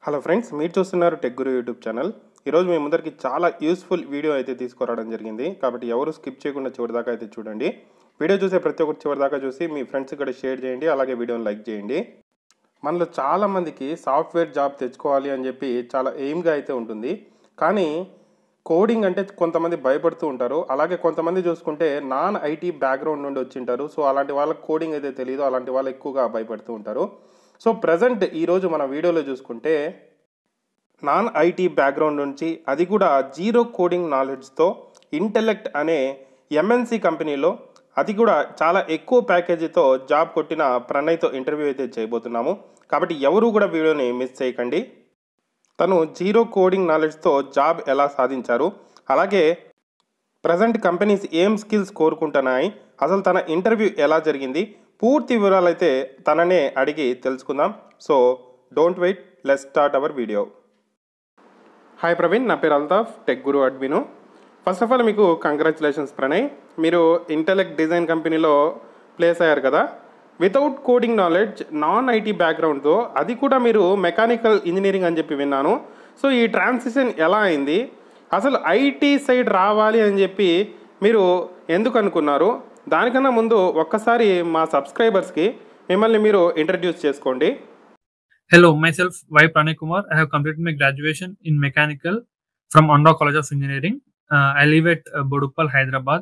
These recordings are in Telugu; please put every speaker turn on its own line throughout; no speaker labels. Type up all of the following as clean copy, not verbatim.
హలో ఫ్రెండ్స్, మీరు చూస్తున్నారు టెక్ గురు యూట్యూబ్ ఛానల్. ఈరోజు మీ ముందరికి చాలా యూస్ఫుల్ వీడియో అయితే తీసుకురావడం జరిగింది. కాబట్టి ఎవరు స్కిప్ చేయకుండా చివరిదాకా అయితే చూడండి. వీడియో చూసే ప్రతి ఒక్కరు చివరిదాకా చూసి మీ ఫ్రెండ్స్ కూడా షేర్ చేయండి, అలాగే వీడియోని లైక్ చేయండి. మనలో చాలామందికి సాఫ్ట్వేర్ జాబ్ తెచ్చుకోవాలి అని చెప్పి చాలా ఎయిమ్గా అయితే ఉంటుంది. కానీ కోడింగ్ అంటే కొంతమంది భయపడుతూ ఉంటారు. అలాగే కొంతమంది చూసుకుంటే నాన్ ఐటీ బ్యాక్గ్రౌండ్ నుండి వచ్చింటారు. సో అలాంటి వాళ్ళకి కోడింగ్ అయితే తెలియదు, అలాంటి వాళ్ళు ఎక్కువగా భయపడుతూ ఉంటారు. సో ప్రజెంట్ ఈరోజు మన వీడియోలో చూసుకుంటే నాన్ ఐటీ బ్యాక్గ్రౌండ్ నుంచి, అది కూడా జీరో కోడింగ్ నాలెడ్జ్తో ఇంటెలెక్ట్ అనే ఎంఎన్సి కంపెనీలో, అది కూడా చాలా ఎక్కువ ప్యాకేజీతో జాబ్ కొట్టిన ప్రణయ్తో ఇంటర్వ్యూ అయితే చేయబోతున్నాము. కాబట్టి ఎవరు కూడా వీడియోని మిస్ చేయకండి. తను జీరో కోడింగ్ నాలెడ్జ్తో జాబ్ ఎలా సాధించారు, అలాగే ప్రజెంట్ కంపెనీస్ ఏం స్కిల్స్ కోరుకుంటున్నాయి, అసలు తన ఇంటర్వ్యూ ఎలా జరిగింది, పూర్తి వివరాలు అయితే తననే అడిగి తెలుసుకుందాం. So don't wait, let's start our video. Hi Praveen, నా పేరు Altaf, tech guru admin. First of all మీకు కంగ్రాచులేషన్స్ ప్రణయ్. మీరు ఇంటెలెక్ట్ డిజైన్ కంపెనీలో ప్లేస్ అయ్యారు కదా. Without coding knowledge, non IT బ్యాక్గ్రౌండ్తో, అది కూడా మీరు మెకానికల్ ఇంజనీరింగ్ అని చెప్పి విన్నాను. సో ఈ ట్రాన్సిషన్ ఎలా అయింది, అసలు ఐటీ సైడ్ రావాలి అని చెప్పి మీరు ఎందుకు అనుకున్నారు? దానికన్నా ముందు ఒక్కసారి మా సబ్స్క్రైబర్స్కి మిమ్మల్ని మీరు ఇంట్రడ్యూస్ చేసుకోండి.
Hello, myself Y. Pranay Kumar. I have completed my graduation in mechanical from Andhra College of Engineering. I live at Boduppal, Hyderabad.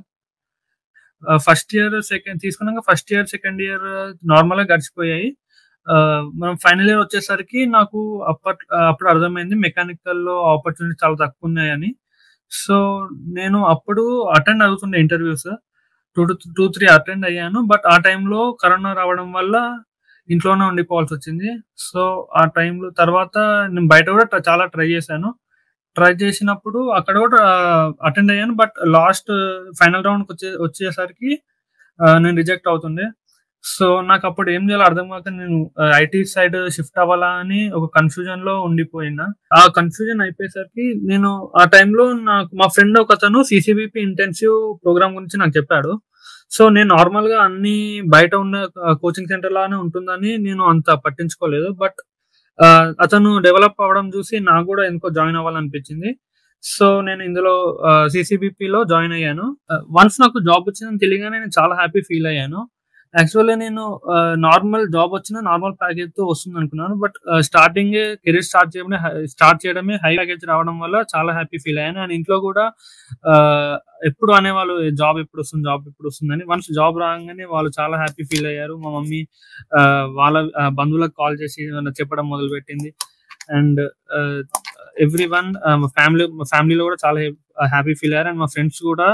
First year తీసుకున్నాక ఫస్ట్ ఇయర్ సెకండ్ ఇయర్ నార్మల్గా గడిచిపోయాయి. మనం ఫైనల్ ఇయర్ వచ్చేసరికి నాకు అప్పుడు అర్థమైంది మెకానికల్లో ఆపర్చునిటీ చాలా తక్కువ ఉన్నాయని. సో నేను అప్పుడు అటెండ్ అవుతుండే ఇంటర్వ్యూస్, 2-3 అటెండ్ అయ్యాను. బట్ ఆ టైంలో కరోనా రావడం వల్ల ఇంట్లోనే ఉండిపోవాల్సి వచ్చింది. సో ఆ టైంలో తర్వాత నేను బయట కూడా చాలా ట్రై చేశాను. ట్రై చేసినప్పుడు అక్కడ కూడా అటెండ్ అయ్యాను. బట్ లాస్ట్ ఫైనల్ రౌండ్కి వచ్చేసరికి నేను రిజెక్ట్ అవుతుండే. సో నాకు అప్పుడు ఏం చేయాలో అర్థం కాక నేను ఐటీ సైడ్ షిఫ్ట్ అవ్వాలా అని ఒక కన్ఫ్యూజన్ లో ఉండిపోయినా. ఆ కన్ఫ్యూజన్ అయిపోయేసరికి నేను ఆ టైంలో నాకు మా ఫ్రెండ్ ఒక అతను సిసిబిపి ఇంటెన్సివ్ ప్రోగ్రామ్ గురించి నాకు చెప్పాడు. సో నేను నార్మల్ గా అన్ని బయట ఉన్న కోచింగ్ సెంటర్ లానే ఉంటుందని నేను అంత పట్టించుకోలేదు. బట్ అతను డెవలప్ అవ్వడం చూసి నాకు కూడా ఎందుకో జాయిన్ అవ్వాలనిపించింది. సో నేను ఇందులో సిసిబిపిలో జాయిన్ అయ్యాను. వన్స్ నాకు జాబ్ వచ్చిందని తెలియగానే నేను చాలా హ్యాపీ ఫీల్ అయ్యాను. యాక్చువల్గా నేను నార్మల్ జాబ్ వచ్చిన నార్మల్ ప్యాకేజ్ తో వస్తుంది అనుకున్నాను. బట్ స్టార్టింగ్ కెరీర్ స్టార్ట్ చేయడమే హై ప్యాకేజ్ రావడం వల్ల చాలా హ్యాపీ ఫీల్ అయ్యాను. అండ్ ఇంట్లో కూడా ఎప్పుడు అనేవాళ్ళు జాబ్ ఎప్పుడు వస్తుంది అని. వన్స్ జాబ్ రాగానే వాళ్ళు చాలా హ్యాపీ ఫీల్ అయ్యారు. మా మమ్మీ వాళ్ళ బంధువులకు కాల్ చేసి చెప్పడం మొదలు పెట్టింది. అండ్ ఎవ్రీ వన్ ఫ్యామిలీలో కూడా చాలా హ్యాపీ ఫీల్ అయ్యారు. అండ్ మా ఫ్రెండ్స్ కూడా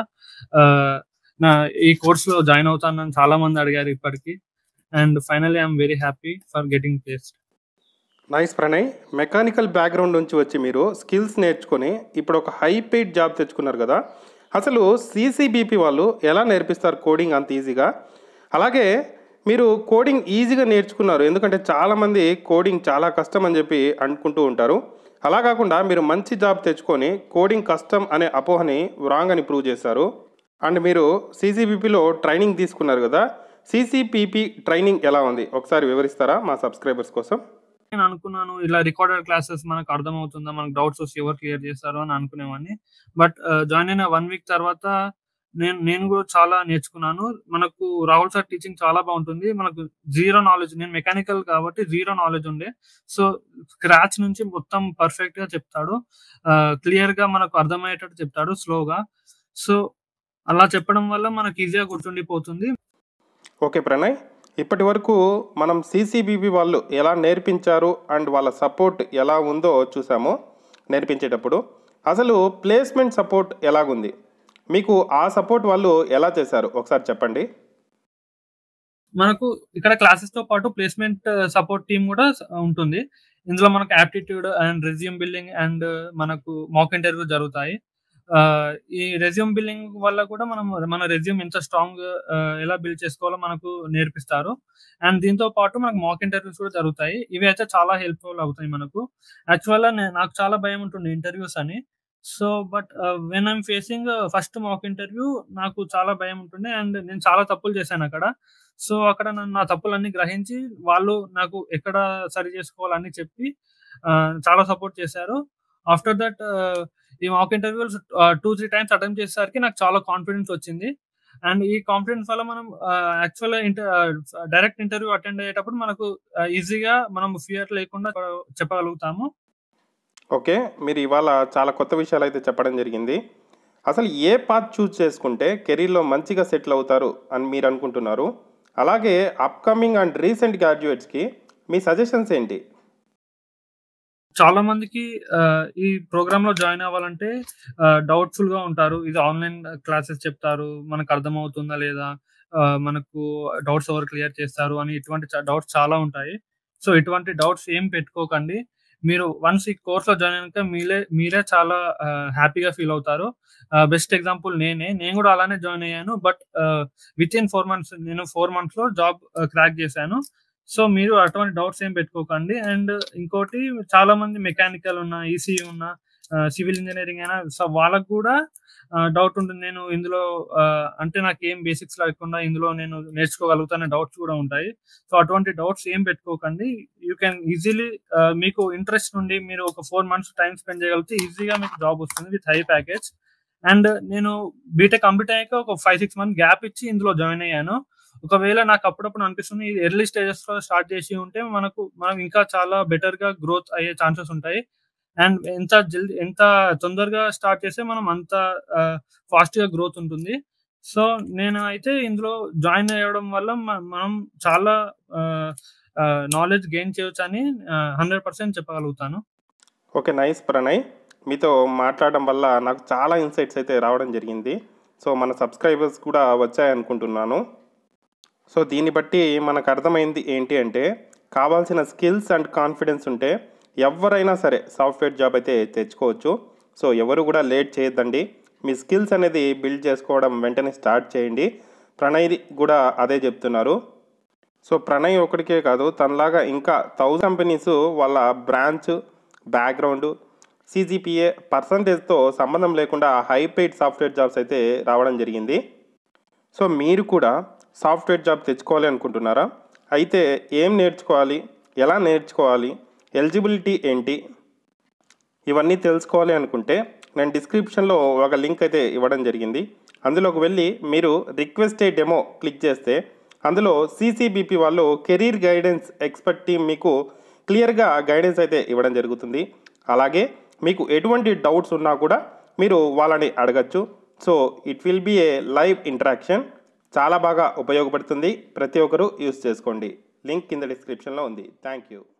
నా ఈ కోర్సులో జాయిన్ అవుతానని చాలా మంది అడిగారు ఇప్పటికి. And finally I'm very happy for getting placed.
Nice Pranay. Mechanical background నుంచి వచ్చి మీరు స్కిల్స్ నేర్చుకొని ఇప్పుడు ఒక హై పెయిడ్ జాబ్ తెచ్చుకున్నారు కదా. అసలు సిసిబిపి వాళ్ళు ఎలా నేర్పిస్తారు కోడింగ్ అంత ఈజీగా? అలాగే మీరు కోడింగ్ ఈజీగా నేర్చుకున్నారు, ఎందుకంటే చాలామంది కోడింగ్ చాలా కష్టం అని చెప్పి అనుకుంటూ ఉంటారు. అలా కాకుండా మీరు మంచి జాబ్ తెచ్చుకొని కోడింగ్ కష్టం అనే అపోహని రాంగ్ అని ప్రూవ్ చేశారు. అండ్ మీరు సిసిబిపిలో ట్రైనింగ్ తీసుకున్నారు కదా. సిసిపిపి ట్రైనింగ్ ఎలా ఉంది ఒకసారి వివరిస్తారా మా సబ్స్క్రైబర్స్ కోసం?
నేను అనుకున్నాను ఇలా రికార్డెడ్ క్లాసెస్ మనకు అర్థమవుతుందా, మనకు డౌట్స్ వస్తే ఎవరు క్లియర్ చేస్తారు అని అనుకునేవాడిని. బట్ జాయిన్ అయిన 1 వీక్ తర్వాత నేను కూడా చాలా నేర్చుకున్నాను. మనకు రాహుల్ సార్ టీచింగ్ చాలా బాగుంటుంది. మనకు జీరో నాలెడ్జ్, నేను మెకానికల్ కాబట్టి జీరో నాలెడ్జ్ ఉండే. సో స్క్రాచ్ నుంచి మొత్తం పర్ఫెక్ట్ గా చెప్తాడు. క్లియర్ గా మనకు అర్థమయ్యేటట్టు చెప్తాడు స్లోగా. సో అలా చెప్పడం వల్ల మనకు ఈజీగా గుర్తుండిపోతుంది.
ఓకే ప్రణయ్, ఇప్పటి వరకు మనం సిసిబిపి వాళ్ళు ఎలా నేర్పించారు అండ్ వాళ్ళ సపోర్ట్ ఎలా ఉందో చూసాము నేర్పించేటప్పుడు. అసలు ప్లేస్మెంట్ సపోర్ట్ ఎలాగుంది, మీకు ఆ సపోర్ట్ వాళ్ళు ఎలా చేశారు ఒకసారి చెప్పండి.
మనకు ఇక్కడ క్లాసెస్ తో పాటు ప్లేస్మెంట్ సపోర్ట్ టీమ్ కూడా ఉంటుంది. ఇందులో మనకు aptitude and resume building and మనకు మాక్ ఇంటర్వ్యూ జరుగుతాయి. ఈ రెజ్యూమ్ బిల్డింగ్ వల్ల కూడా మన రెజ్యూమ్ ఎంత స్ట్రాంగ్ ఎలా బిల్డ్ చేసుకోవాలో మనకు నేర్పిస్తారు. అండ్ దీంతో పాటు మనకు మాక్ ఇంటర్వ్యూస్ కూడా జరుగుతాయి. ఇవి అయితే చాలా హెల్ప్ఫుల్ అవుతాయి మనకు. యాక్చువల్గా నాకు చాలా భయం ఉంటుంది ఇంటర్వ్యూస్ అని. So but when I'm facing first mock interview నాకు చాలా భయం ఉంటుండే. అండ్ నేను చాలా తప్పులు చేశాను అక్కడ. సో అక్కడ నా తప్పులన్నీ గ్రహించి వాళ్ళు నాకు ఎక్కడ సరి చేసుకోవాలని చెప్పి చాలా సపోర్ట్ చేశారు. ఆఫ్టర్ దట్ ఈ మాక్ ఇంటర్వ్యూస్ 2-3 టైమ్స్ అటెంప్ట్ చేసేసరికి నాకు చాలా కాన్ఫిడెన్స్ వచ్చింది. అండ్ ఈ కాన్ఫిడెన్స్ వల్ల మనం యాక్చువల్‌గా డైరెక్ట్ ఇంటర్వ్యూ అటెండ్ అయ్యేటప్పుడు మనకు ఈజీగా మనం ఫియర్ లేకుండా చెప్పగలుగుతాము.
ఓకే. మీరు ఇవాళ చాలా కొత్త విషయాలైతే చెప్పడం జరిగింది. అసలు ఏ పాత్ చూజ్ చేసుకుంటే కెరీర్‌లో మంచిగా సెటిల్ అవుతారు అని మీరు అనుకుంటున్నారు? అలాగే అప్‌కమింగ్ అండ్ రీసెంట్ గ్రాడ్యుయేట్స్‌కి మీ సజెషన్స్ ఏంటి?
చాలా మందికి ఈ ప్రోగ్రామ్‌లో జాయిన్ అవ్వాలంటే డౌట్‌ఫుల్‌గా ఉంటారు. ఇది ఆన్‌లైన్ క్లాసెస్ చెప్తారు. మనకు అర్థమవుతుందా లేదా? మనకు డౌట్స్ ఎవరు క్లియర్ చేస్తారు అని ఇటువంటి డౌట్స్ చాలా ఉంటాయి. సో, ఇటువంటి డౌట్స్ ఏం పెట్టుకోకండి. మీరు వన్స్ ఈ కోర్స్‌లో జాయిన్ అయినాక మీరే చాలా హ్యాపీగా ఫీల్ అవుతారు. బెస్ట్ ఎగ్జాంపుల్ నేనే. నేను కూడా అలానే జాయిన్ అయ్యాను. బట్ వితిన్ 4 మంత్స్ నేను 4 మంత్స్‌లో జాబ్ క్రాక్ చేశాను. సో, మీరు అటువంటి డౌట్స్ ఏం పెట్టుకోకండి. అండ్ ఇంకోటి చాలా మంది మెకానికల్ ఉన్న, ఈసీఈ ఉన్న, సివిల్ ఇంజినీరింగ్ అయినా సో, వాళ్ళకి కూడా డౌట్ ఉంటుంది. నేను ఇందులో అంటే నాకేం బేసిక్స్ లేకుండా ఇందులో నేను నేర్చుకోగలుగుతానే డౌట్స్ కూడా ఉంటాయి. సో, అటువంటి డౌట్స్ ఏం పెట్టుకోకండి. యూ కెన్ ఈజీలీ మీకు ఇంట్రెస్ట్ నుండి మీరు ఒక 4 మంత్స్ టైమ్ స్పెండ్ చేయగలిగితే ఈజీగా మీకు జాబ్ వస్తుంది విత్ హై ప్యాకేజ్. అండ్ నేను బీటెక్ కంప్లీట్ అయ్యాక ఒక 5-6 మంత్స్ గ్యాప్ ఇచ్చి ఇందులో జాయిన్ అయ్యాను. ఒకవేళ నాకు అప్పుడప్పుడు అనిపిస్తుంది ఇది ఎర్లీ స్టేజెస్‌లో స్టార్ట్ చేసి ఉంటే మనం ఇంకా చాలా బెటర్‌గా గ్రోత్ అయ్యే ఛాన్సెస్ ఉంటాయి. అండ్ ఎంత తొందరగా స్టార్ట్ చేస్తే మనం అంత ఫాస్ట్‌గా గ్రోత్ ఉంటుంది. సో, నేను అయితే ఇందులో జాయిన్ అవ్వడం వల్ల మనం చాలా ఆహ్, నాలెడ్జ్ గెయిన్ చేయొచ్చని 100% చెప్పగలుగుతాను.
ఓకే. నైస్ ప్రణయ్. మీతో మాట్లాడడం వల్ల నాకు చాలా ఇన్సైట్స్ అయితే రావడం జరిగింది. సో, మన సబ్‌స్క్రైబర్స్ కూడా వచ్చాయనుకుంటున్నాను. సో, దీన్ని బట్టి మనకు అర్థమైంది ఏంటి అంటే, కావాల్సిన స్కిల్స్ అండ్ కాన్ఫిడెన్స్ ఉంటే ఎవ్వరైనా సరే సాఫ్ట్‌వేర్ జాబ్ అయితే తెచ్చుకోవచ్చు. సో, ఎవరు కూడా లేట్ చేయొద్దండి. మీ స్కిల్స్ అనేది బిల్డ్ చేసుకోవడం వెంటనే స్టార్ట్ చేయండి. ప్రణయ్‌ది కూడా అదే చెప్తున్నారు. సో, ప్రణయ్ ఒకడికే కాదు తనలాగా ఇంకా 1000 కంపెనీస్ వాళ్ళ బ్రాంచ్, బ్యాక్‌గ్రౌండ్, సీజీపీఏ పర్సంటేజ్‌తో సంబంధం లేకుండా హై పెయిడ్ సాఫ్ట్‌వేర్ జాబ్స్ అయితే రావడం జరిగింది. సో, మీరు కూడా సాఫ్ట్‌వేర్ జాబ్ తెచ్చుకోవాలి అనుకుంటున్నారా? అయితే ఏం నేర్చుకోవాలి? ఎలా నేర్చుకోవాలి? ఎలిజిబిలిటీ ఏంటి? ఇవన్నీ తెలుసుకోవాలి అనుకుంటే నేను డిస్క్రిప్షన్‌లో ఒక లింక్ అయితే ఇవ్వడం జరిగింది. అందులోకి వెళ్ళి మీరు రిక్వెస్ట్ ఏ డెమో క్లిక్ చేస్తే అందులో సీసీబీపీ వాళ్ళు కెరీర్ గైడెన్స్ ఎక్స్‌పర్ట్ టీమ్ మీకు క్లియర్‌గా గైడెన్స్ అయితే ఇవ్వడం జరుగుతుంది. అలాగే మీకు ఎటువంటి డౌట్స్ ఉన్నా కూడా మీరు వాళ్ళని అడగచ్చు. So, it will be a live interaction. చాలా బాగా ఉపయోగపడుతుంది. ప్రతి ఒక్కరూ యూజ్ చేసుకోండి. లింక్ కింద డిస్క్రిప్షన్‌లో ఉంది. Thank you.